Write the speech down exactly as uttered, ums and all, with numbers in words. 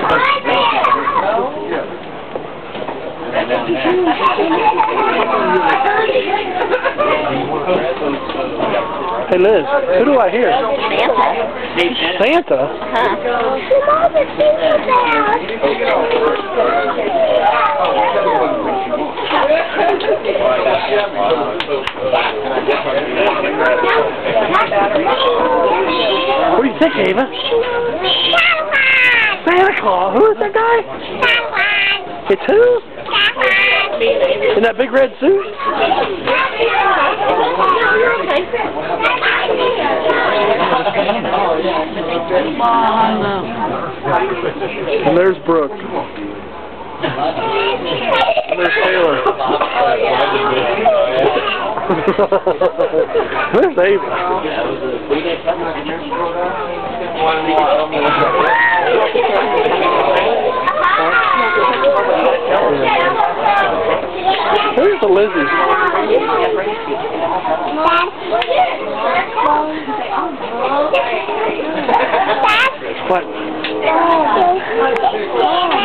Hey Liz, who do I hear? Santa. Santa? Huh. What do you think, Ava? Santa Claus. Who is that guy? It's who? In that big red suit? And there's Brooke. And there's Taylor. There's Ava. Where's the Lizzie? What?